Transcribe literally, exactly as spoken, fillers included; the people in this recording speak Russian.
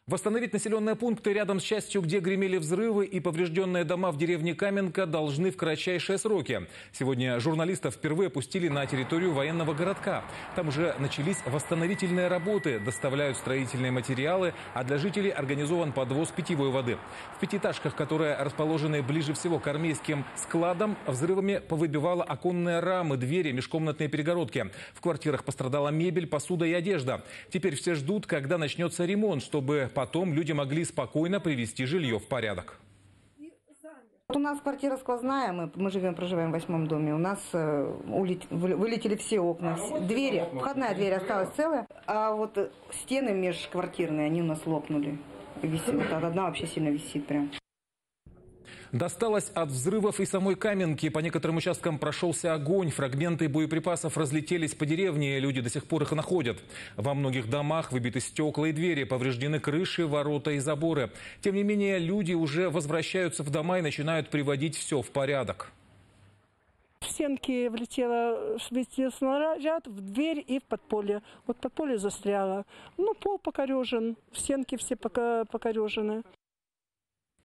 Восстановить населенные пункты рядом с частью, где гремели взрывы, и поврежденные дома в деревне Каменка должны в кратчайшие сроки. Сегодня журналистов впервые пустили на территорию военного городка. Там уже начались восстановительные работы, доставляют строительные материалы, а для жителей организован подвоз питьевой воды. В пятиэтажках, которые расположены ближе всего к армейским складам, взрывами повыбивало оконные рамы, двери, межкомнатные перегородки. В квартирах пострадала мебель, посуда и одежда. Теперь все ждут, когда начнется ремонт, чтобы потом люди могли спокойно привести жилье в порядок. У нас квартира сквозная, мы, мы живем, проживаем в восьмом доме. У нас э, улет, вылетели все окна, двери, входная дверь осталась целая, а вот стены межквартирные, они у нас лопнули. Висит, вот одна вообще сильно висит прям. Досталось от взрывов и самой Каменки. По некоторым участкам прошелся огонь. Фрагменты боеприпасов разлетелись по деревне. Люди до сих пор их находят. Во многих домах выбиты стекла и двери, повреждены крыши, ворота и заборы. Тем не менее, люди уже возвращаются в дома и начинают приводить все в порядок. В стенки влетела, влетел снаряд в дверь и в подполье. Вот подполье застряло. Ну, пол покорежен, стенки все покорежены.